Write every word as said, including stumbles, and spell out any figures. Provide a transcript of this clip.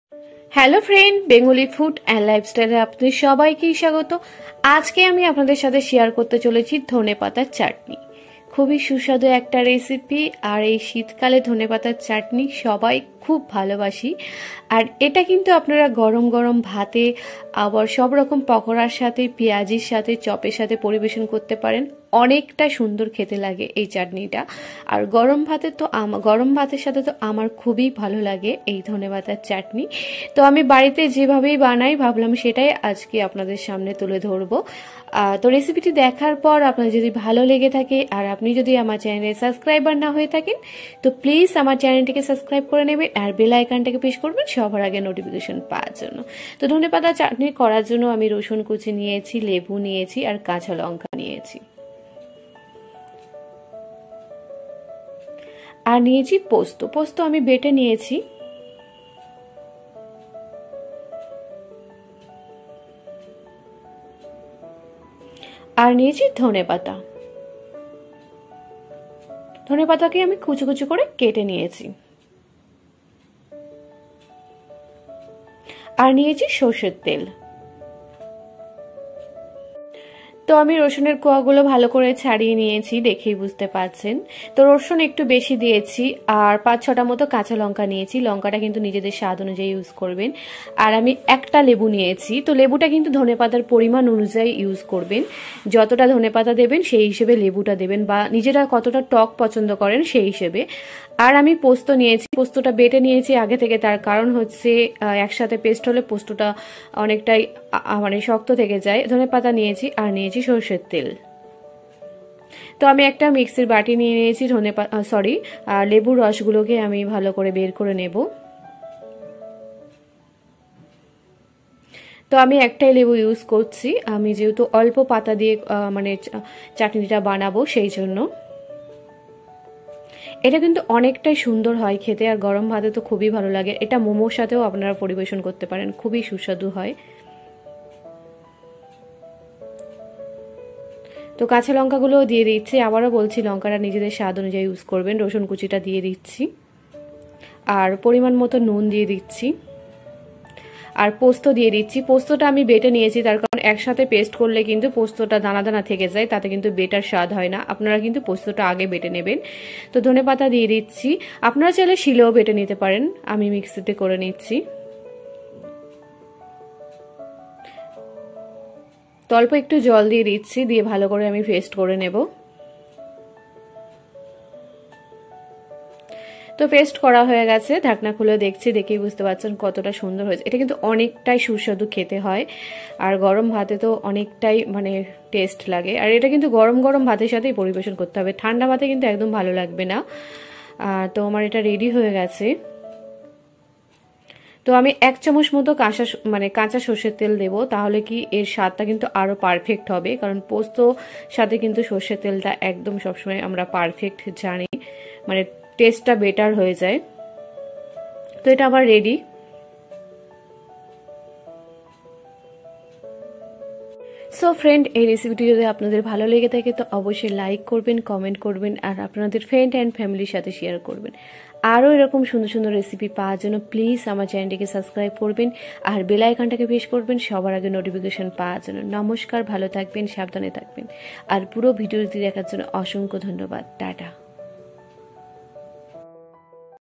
Hello friend, Bengali food and লাইফস্টাইলে আপনাদের সবাইকেই স্বাগত। আজকে আমি আপনাদের সাথে শেয়ার করতে চলেছি ধনেপাতার চাটনি। খুবই সুস্বাদু একটা রেসিপি, আর এই শীতকালে ধনেপাতার চাটনি সবাই খুব ভালোবাসি। আর এটা কিন্তু আপনারা গরম গরম ভাতে, আবার সব রকম পকোড়ার সাথে, পেঁয়াজির সাথে, চপের সাথে পরিবেশন করতে পারেন। অনেকটা সুন্দর খেতে লাগে এই চাটনিটা। আর গরম ভাতে তো গরম ভাতের সাথে তো আমার খুবই ভালো লাগে এই ধনেপাতার চাটনি। তো আমি বাড়িতে যেভাবেই বানাই ভাবলাম সেটাই আজকে আপনাদের সামনে তুলে ধরবো। তো রেসিপিটি দেখার পর আপনার যদি ভালো লেগে থাকে, আর আপনি যদি আমার চ্যানেলে সাবস্ক্রাইবার না হয়ে থাকেন, তো প্লিজ আমার চ্যানেলটিকে সাবস্ক্রাইব করে নেবেন আর বেল আইকনটাকে প্রেস করবেন সবার আগে নোটিফিকেশন পাওয়ার জন্য। তো ধনেপাতা চাটনি করার জন্য আমি রসুন কুচি নিয়েছি, লেবু নিয়েছি আর কাঁচা লঙ্কা নিয়েছি, আর নিয়েছি পোস্ত। পোস্ত আমি বেটে নিয়েছি। আর নিয়েছি ধনেপাতা। ধনেপাতাকে আমি কুচি কুচি করে কেটে নিয়েছি। আর নিয়েছি সর্ষের তেল। তো আমি রসুনের কোয়াগুলো ভালো করে ছাড়িয়ে নিয়েছি, দেখেই বুঝতে পারছেন। তো রসুন একটু বেশি দিয়েছি, আর পাঁচ ছটা মতো কাঁচা লঙ্কা নিয়েছি। লঙ্কাটা কিন্তু নিজেদের স্বাদ অনুযায়ী ইউজ করবেন। আর আমি একটা লেবু নিয়েছি। তো লেবুটা কিন্তু ধনেপাতার পরিমাণ অনুযায়ী ইউজ করবেন। যতটা ধনেপাতা দেবেন সেই হিসেবে লেবুটা দেবেন, বা নিজেরা কতটা টক পছন্দ করেন সেই হিসেবে। আর আমি পোস্ত নিয়েছি। পোস্তটা বেটে নিয়েছি আগে থেকে, তার কারণ হচ্ছে একসাথে পেস্ট হলে পোস্তটা অনেকটাই মানে শক্ত থেকে যায়। ধনেপাতা নিয়েছি আর নিয়েছি সর্ষের তেল। তো আমি একটা মিক্সির বাটি নিয়ে নিয়েছি। ধনেপাতা সরি লেবুর রসগুলোকে আমি ভালো করে বের করে নেব। তো আমি একটাই লেবু ইউজ করছি, আমি যেহেতু অল্প পাতা দিয়ে মানে চাটনিটা বানাবো সেই জন্য। এটা কিন্তু অনেকটাই সুন্দর হয় খেতে, আর গরম ভাতে তো খুবই ভালো লাগে। এটা মোমোর সাথেও আপনারা পরিবেশন করতে পারেন, খুবই সুস্বাদু হয়। তো কাঁচা লঙ্কাগুলোও দিয়ে দিচ্ছি। আবারও বলছি, লঙ্কাটা নিজেদের স্বাদ অনুযায়ী ইউজ করবেন। রসুন কুচিটা দিয়ে দিচ্ছি, আর পরিমাণ মতো নুন দিয়ে দিচ্ছি, আর পোস্ত দিয়ে দিচ্ছি। পোস্তটা আমি বেটে নিয়েছি, তার কারণ একসাথে পেস্ট করলে কিন্তু পোস্তটা দানা দানা থেকে যায়, তাতে কিন্তু বেটার স্বাদ হয় না। আপনারা কিন্তু পোস্তটা আগে বেটে নেবেন। তো ধনেপাতা দিয়ে দিচ্ছি। আপনারা চাইলে শিলেও বেটে নিতে পারেন, আমি মিক্সিতে করে নিচ্ছি। তো অল্প একটু জল দিয়ে দিচ্ছি, দিয়ে ভালো করে আমি পেস্ট করে নেব। তো পেস্ট করা হয়ে গেছে, ঢাকনা খুলে দেখছি, দেখেই বুঝতে পারছেন কতটা সুন্দর হয়েছে। এটা কিন্তু অনেকটাই সুস্বাদু খেতে হয়, আর গরম ভাতে তো অনেকটাই মানে টেস্ট লাগে। আর এটা কিন্তু গরম গরম ভাতের সাথেই পরিবেশন করতে হবে, ঠান্ডা ভাতে কিন্তু একদম ভালো লাগবে না। তো আমার এটা রেডি হয়ে গেছে। তো আমি এক চামচ মতো কাঁচা মানে কাঁচা সর্ষের তেল দেব, তাহলে কি এর স্বাদটা কিন্তু আরো পারফেক্ট হবে। কারণ পোস্ত সাথে কিন্তু সর্ষের তেলটা একদম সবসময় আমরা পারফেক্ট জানি, মানে টেস্টটা বেটার হয়ে যায়। তো এটা আবার রেডি। সো ফ্রেন্ড, এই রেসিপিটি যদি আপনাদের ভালো লেগে থাকে তো অবশ্যই লাইক করবেন, কমেন্ট করবেন, আর আপনাদের ফ্রেন্ড অ্যান্ড ফ্যামিলির সাথে শেয়ার করবেন। আরও এরকম সুন্দর সুন্দর রেসিপি পাওয়ার জন্য প্লিজ আমার চ্যানেলটিকে সাবস্ক্রাইব করবেন, আর বেল আইকনটাকে প্রেস করবেন সবার আগে নোটিফিকেশন পাওয়ার জন্য। নমস্কার, ভালো থাকবেন, সাবধানে থাকবেন, আর পুরো ভিডিওটি দেখার জন্য অসংখ্য ধন্যবাদ। টাটা।